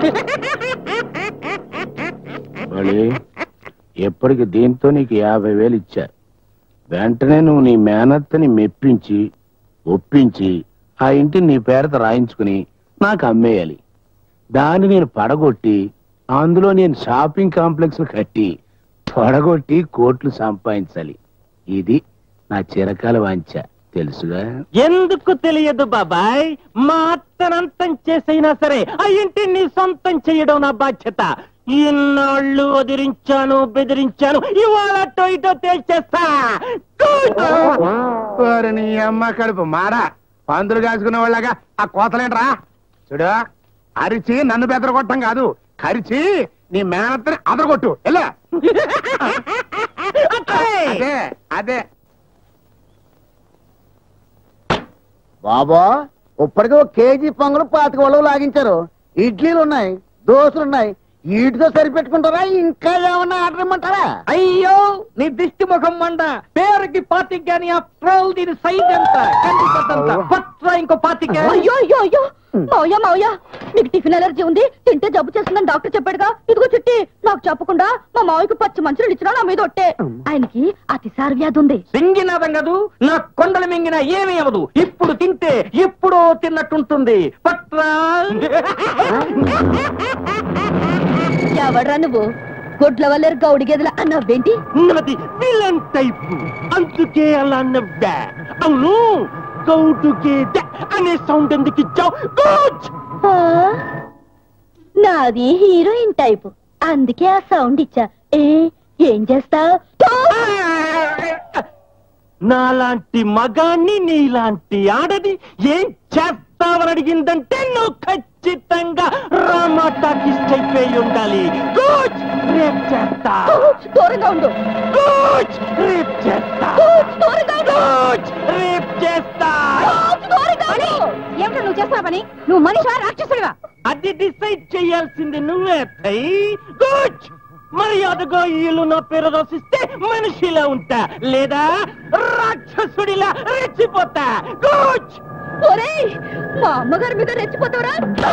ఎప్పటికి దీంతో నీకు 50,000 ఇచ్చా. వెంటనే నువ్వు నీ మేనత్తని మెప్పించి ఒప్పించి ఆ ఇంటిని నీ పేరుతో రాయించుకుని నాకు అమ్మేయాలి. దాన్ని నేను పడగొట్టి అందులో నేను షాపింగ్ కాంప్లెక్స్ కట్టి పడగొట్టి కోట్లు సంపాదించాలి. ఇది నా చిరకాల వాంఛ, తెలుసుగా? ఎందుకు తెలియదు బాబాయ్. మా అత్తనంతం చేసైనా సరే ఆ ఇంటిని నీ సొంతం చేయడం నా బాధ్యత. ఇన్నాళ్ళు వదిలించాను, బెదిరించాను, ఇవాళ అటో ఇటో తేల్చేస్తా. నీ అమ్మ కడుపు మారా, పందులు కాసుకునే వాళ్ళగా ఆ కోతలేంట్రా. చూడు, అరిచి నన్ను బెదరగొట్టం కాదు, కరిచి నీ మేనత్తని అదరగొట్టు. ఎలా అదే అదే బాబా, ఇప్పటికే 1 కేజీ పొంగలు 25 వలలు లాగించారు. ఇడ్లీలు ఉన్నాయి, దోశలున్నాయి. వీటితో సరిపెట్టుకుంటారా? ఇంకా ఏమన్నా ఆర్డర్ ఇమ్మంటారా? అయ్యో, నీ దిష్టి ముఖం మండ. పేరుకి 25 గాని దీని సైజ్ ఎంత? ఇంకో 25. అయ్యో అయ్యో అయ్యో, మావయ్య మావయ్య, మీకు టిఫిన్ ఎలర్జీ ఉంది, తింటే జబ్బు చేస్తుందని డాక్టర్ చెప్పాడుగా. ఇదిగో చిట్టి, నాకు చెప్పకుండా మా మావయ్యకు పచ్చి మంచులు ఇచ్చినా నా మీద ఒట్టే. ఆయనకి అతిసార వ్యాధి ఉంది. సింగినాదం కాదు, నా కొండలు మింగినా ఏమీ అవదు. ఇప్పుడు తింటే ఎప్పుడో తిన్నట్టుంటుంది. పట్రా. ఎవడ్రా నువ్వు? గుడ్ల వల్లేరు గౌడి గేదెల అన్నవేంటి? నాది విలన్ టైపు, అందుకే అలా నవ్వా. అవును, గౌడు గేదె అనే సౌండ్ ఎందుకు ఇచ్చావు? నాది హీరోయిన్ టైపు, అందుకే ఆ సౌండ్ ఇచ్చా. ఏం చేస్తావు? నాలాంటి మగాన్ని నీలాంటి ఆడది ఏం చేస్తావని అడిగిందంటే నువ్వు ఖచ్చితంగా రామా టాకీస్ అయిపోయి ఉండాలి. రేప్ చేస్తా. దూరంగా ఉండు. రేప్ చేస్తా. రేప్ చేస్తా. ఏమిటో నువ్వు చేస్తున్నా పని? నువ్వు మనిషి రాక్షసుడివా? అది డిసైడ్ చేయాల్సింది నువ్వే. గుడ్, మర్యాదగా ఇల్లు నా పేరు రాసిస్తే మనిషిలా ఉంటా, లేదా రాక్షసుడిలా రెచ్చిపోతా. గుడ్. మా అమ్మగారి మీద రెచ్చిపోతావరా?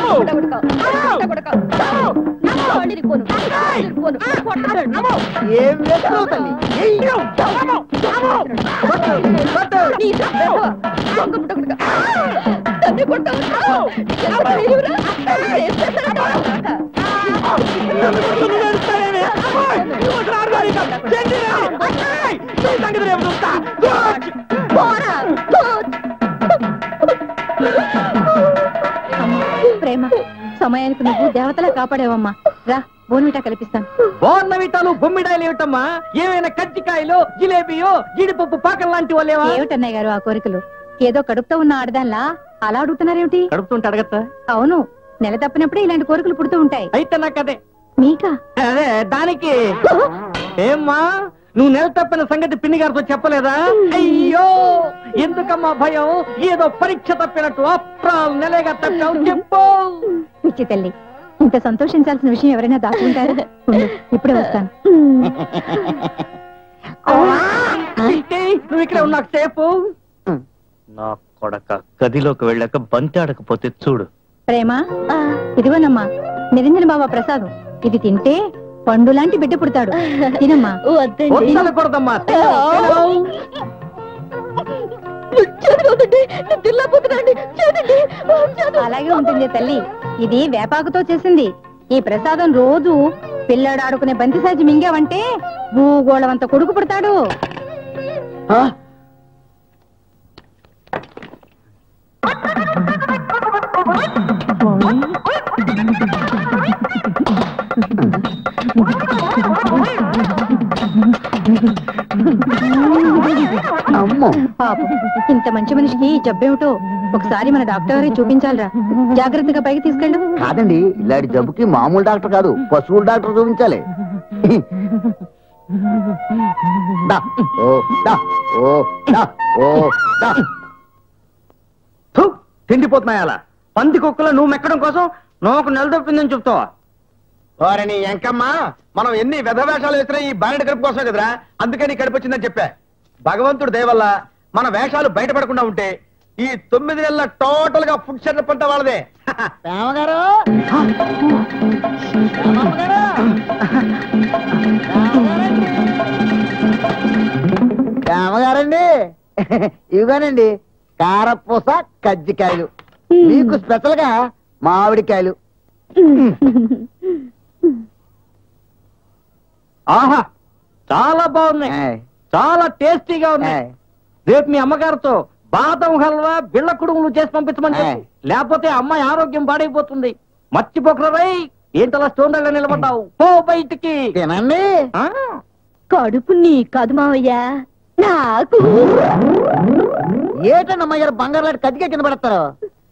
ప్రేమ, సమయానికి నువ్వు దేవతలా కాపాడేవమ్మా. రా, బోన్విటా కల్పిస్తాను. బోర్నవిటాలు బొమ్మిడాయలు ఏమిటమ్మా? ఏమైనా కజ్జికాయలు, జిలేబీయో, జీడిపప్పు పాకం లాంటి వాళ్ళేవా? ఏమిటన్నయ్య గారు ఆ కోరికలు? ఏదో కడుపుతో ఉన్న ఆడదాన్లా అలా అడుగుతున్నారేమిటి? కడుపుతుంటే అడగత్తా? అవును, నెల తప్పినప్పుడే ఇలాంటి కోరికలు పుడుతూ ఉంటాయి. అయితే నాకదే. మీకా? అదే దానికి. ఏమ్మా, నువ్వు నెల తప్పిన సంగతి పిన్ని గారితో చెప్పలేదా? అయ్యో, ఎందుకమ్మా భయం? ఏదో పరీక్ష తప్పినట్టు. అప్రాలు నెలగా తప్పావు, చెప్పు. పిచ్చి తల్లి, ఇంత సంతోషించాల్సిన విషయం ఎవరైనా దాచుకుంటారు? ఇప్పుడే వస్తాను. నువ్వు ఇక్కడే ఉన్నాకు సేపు. నా కొడక గదిలోకి వెళ్ళాక బంతి ఆడకపోతే చూడు. ప్రేమ, ఇదిగోనమ్మా నిరంజన బాబా ప్రసాదం. ఇది తింటే పండు లాంటి బిడ్డ పుడతాడు. తినమ్మా. కొడదమ్మా. అలాగే ఉంటుంది తల్లి. ఇది వేపాకుతో చేసింది. ఈ ప్రసాదం రోజు పిల్లాడు ఆడుకునే బంతి సాజి మింగావంటే భూగోళం అంత కొడుకు పుడతాడు. పాపం, ఇంత మంచి మనిషికి జబ్బేమిటో ఒకసారి మన డాక్టర్ గారికి చూపించాలరా. జాగ్రత్తగా పైకి తీసుకెళ్ళు. కాదండి, ఇలాంటి జబ్బుకి మామూలు డాక్టర్ కాదు, పశువుల డాక్టర్ చూపించాలి. తిండిపోతున్నాయి అలా. పంది కుక్కలో నువ్వు మెక్కడం కోసం నోకు నెలదొప్పిందని చెప్తావా? వారిని ఎంకమ్మా, మనం ఎన్ని వ్యధవేషాలు వేసినా ఈ బారెడు కడుపు కోసం కదరా, అందుకని కడుపు వచ్చిందని చెప్పా. భగవంతుడు దయ వల్ల మన వేషాలు బయటపడకుండా ఉంటే ఈ 9 నెలల టోటల్ గా ఫుడ్ సెంటర్ పంట వాళ్ళదే. రామగారు రామగారండి, ఇవిగానండి కారపూస కజ్జికాయలు, మీకు స్పెషల్ గా మామిడికాయలు. ఆహా, చాలా బాగున్నాయి, చాలా టేస్టీగా ఉన్నాయి. రేపు మీ అమ్మగారితో బాదం హల్వా బిళ్ళ కుడుములు చేసి పంపించమని చెప్పు. లేకపోతే అమ్మాయి ఆరోగ్యం పాడైపోతుంది. మర్చిపోకరై, ఏంటలా స్టోన్ దగ్గర నిలబడ్డావు? పో బయటికి. తినండి. కడుపు నీ కాదు మావయ్య, నాకు. ఏటండి అమ్మాయి గారు బంగారు లాంటి కజ్జికాయ కింద పడతారు?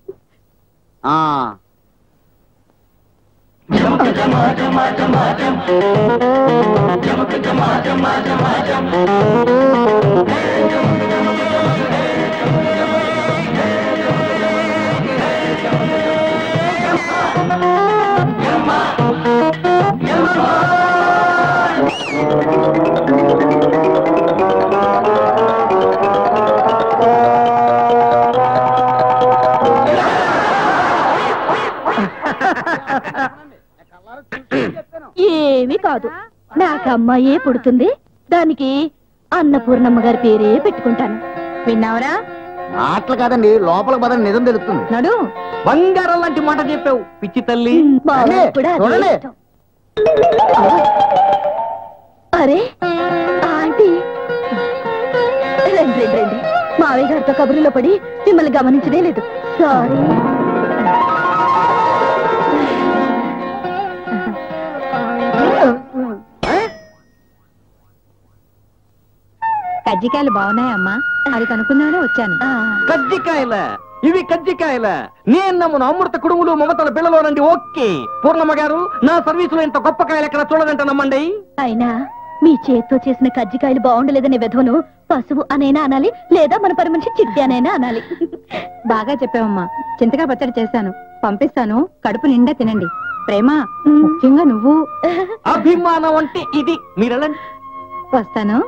ఏమీ కాదు, నాకు అమ్మాయే పుడుతుంది. దానికి అన్నపూర్ణమ్మ గారి పేరే పెట్టుకుంటాను. విన్నావరా? మాటలు కాదండి, లోపలికి పదని నిజం తెలుస్తుంది. నడు. బంగారం లాంటి మాట చెప్పావు పిచ్చి తల్లి. మావయ్య కూడా అదే చూడండి. ఇష్టం. అరే ఆంటీ, రండి రండి రండి. మావయ్య గారితో కబుర్లో పడి మిమ్మల్ని గమనించదే లేదు, సారీ. కజ్జికాయలు బాగున్నాయమ్మా, అది కనుక్కున్నానే వచ్చాను. కజ్జికాయల, ఇవి కజ్జికాయల. నేను నమ్మును అమృత కుడుములు మమతల పిల్లలోనండి. ఓకే పూర్ణమ్మ గారు, నా సర్వీసులో ఇంత గొప్ప కాయలు ఎక్కడ చూడదంట నమ్మండి. అయినా మీ చేత్తో చేసిన కజ్జికాయలు బాగుండలేదనే విధవను పశువు అనైనా అనాలి, లేదా మన పరి మనిషి చిట్టి అనైనా అనాలి. బాగా చెప్పావమ్మా. చింతకాయ పచ్చడి చేశాను, పంపిస్తాను. కడుపు నిండా తినండి. ప్రేమ, ముఖ్యంగా నువ్వు. అభిమానం అంటే ఇది. మీరెళ్ళండి. వస్తాను.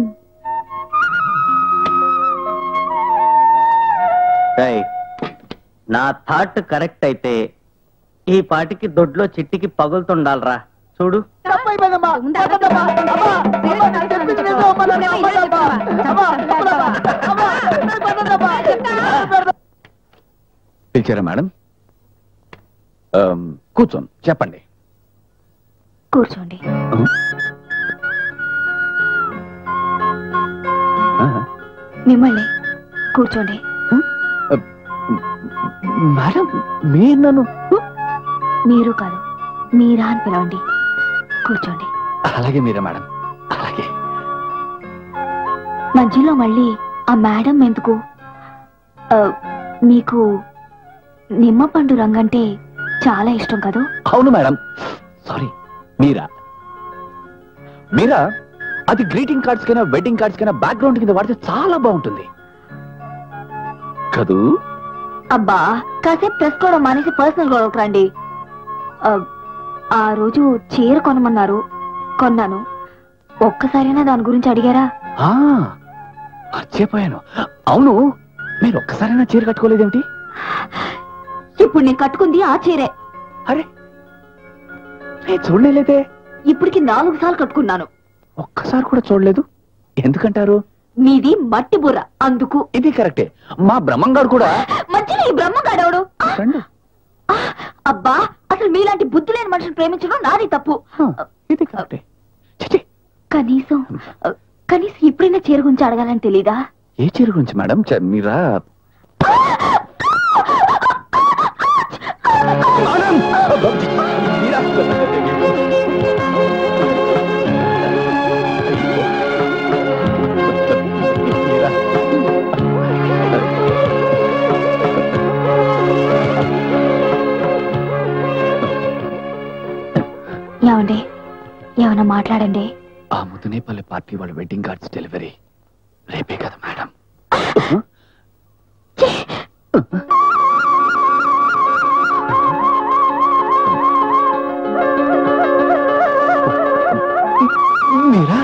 నా థాట్ కరెక్ట్ అయితే ఈ పాటికి దొడ్లో చిట్టికి పగులుతుండాలరా. చూడు, పిలిచారా మేడం? కూర్చోండి, చెప్పండి. కూర్చోండి. మిమ్మల్ని కూర్చోండి. మేడం మీరు నన్ను? మీరు కాదు, మీరా అని పిలవండి. కూర్చోండి. అలాగే మీరా మేడం, అలాగే. మధ్యలో మళ్ళీ ఆ మేడం ఎందుకు? మీకు నిమ్మపండు రంగంటే చాలా ఇష్టం కదా? అవును మేడం, సారీ. మీరా మీరా అది గ్రీటింగ్ కార్డ్స్ కైనా వెడ్డింగ్ కార్డ్స్ కైనా బ్యాక్గ్రౌండ్ కింద వాడితే చాలా బాగుంటుంది కదూ? అబ్బా, కాసేపు తెలుసుకోవడం మానేసి పర్సనల్ గొడవకు రండి. ఆ రోజు చీర కొనమన్నారు, కొన్నాను. ఒక్కసారైనా దాని గురించి అడిగారా? మర్చిపోయాను. అవును, మీరు ఒక్కసారైనా చీర కట్టుకోలేదేమిటి? ఇప్పుడు నేను కట్టుకుంది ఆ చీరే. అరే, నేను చూడలేదే. ఇప్పటికి 4 సార్లు కట్టుకున్నాను. ఒక్కసారి కూడా చూడలేదు. ఎందుకంటారు? మీది మట్టి బుర్ర, అందుకు. ఇది కరెక్టే. మా బ్రహ్మంగాడు కూడా. మధ్యలో ఈ బ్రహ్మగాడవడు. అబ్బా, అసలు మీలాంటి బుద్ధి లేని మనుషులు ప్రేమించడం నాది తప్పు. ఇది కరెక్టే. కనీసం ఇప్పుడైనా చీర గురించి అడగాలని తెలీదా? ఏ చీర గురించి మేడం? మీరా ఏమండి, ఏమన్నా మాట్లాడండి. ఆ ముద్దునేపల్లి పార్టీ వాళ్ళ వెడ్డింగ్ కార్డ్స్ డెలివరీ రేపే కదా మేడం? మీరా?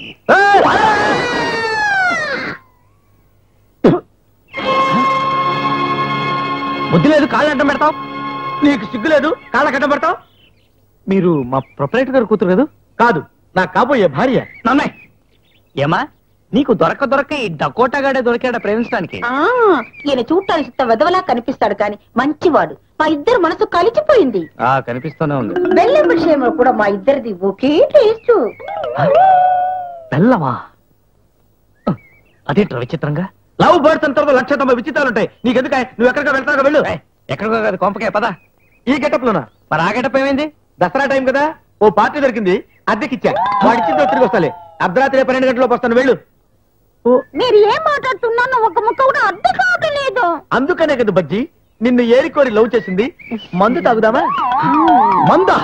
బుద్ధి లేదు, కాళ్ళు అడ్డం పెడతావు. నీకు సిగ్గు లేదు, కాళ్ళకి అడ్డం పెడతావు. మీరు మా ప్రొపరేటర్ గారు కూతురు కదా? కాదు, నాకు కాబోయే భార్య. నన్నే ఏమా నీకు దొరక ఈ డకోటాగాడే దొరికాడా ప్రేమించడానికి? ఈయన చూడటానికి వెదవలా కనిపిస్తాడు కానీ మంచివాడు. మా ఇద్దరు మనసు కలిసిపోయింది. కనిపిస్తూనే ఉంది. బెల్లం విషయంలో కూడా మా ఇద్దరిది ఒకే టేస్ట్. బెల్లమా? అదేంట్రా విచిత్రంగా? లవ్ బర్డ్స్ అంతా 1,90,000 విచిత్రాలు ఉంటాయి. నీకెందుక? నువ్వు ఎక్కడికో వెళ్తావు, వెళ్ళు. ఎక్కడికో కాదు, కొంపకే పదా. ఈ గెటప్ లోనా? మరి ఆ గెటప్ ఏమైంది? దసరా టైం కదా, ఓ పార్టీ దొరికింది, అద్దెకిచ్చా. వాడిచ్చిందో తిరిగి వస్తాలే. అర్ధరాత్రి 12 గంటలకు వస్తాను, వెళ్ళు. మీరు ఏం మాట్లాడుతున్నాను ఒక ముక్క కూడా అర్థం కావట్లేదు. అందుకనే కదా బజ్జి నిన్ను ఏరికోరి లవ్ చేసింది. మందు తాగుదామా? మందా?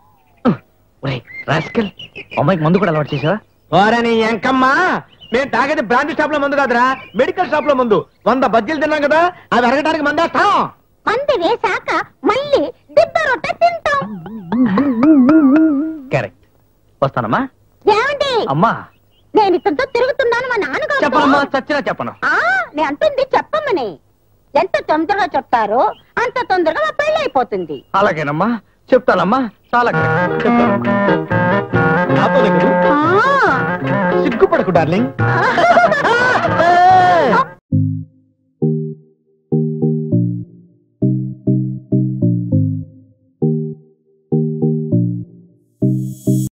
అమ్మాయికి మందు కూడా అలవాటు చేసావా? ఓరని ఎంకమ్మా, మేము తాగేది బ్రాండ్ షాప్ లో మందు కాదురా, మెడికల్ షాప్ లో మందు. 100 బజ్జీలు తిన్నాం కదా, అవి అరగడానికి మందేస్తాం. మంది వేసాక మళ్ళీ దిబ్బ రొట్టె తింటాం. కరెక్ట్. వస్తానమ్మా. ఏమండి అమ్మా, నేను ఇతనితో తిరుగుతున్నాను మా నాన్నగారు. చెప్పనమ్మా, చచ్చినా చెప్పను. నేను అంటుంది చెప్పమ్మని. ఎంత తొందరగా చెప్తారో అంత తొందరగా మా పెళ్లి అయిపోతుంది. అలాగేనమ్మా, చెప్తానమ్మా. చాలా సిగ్గుపడకు డార్లింగ్.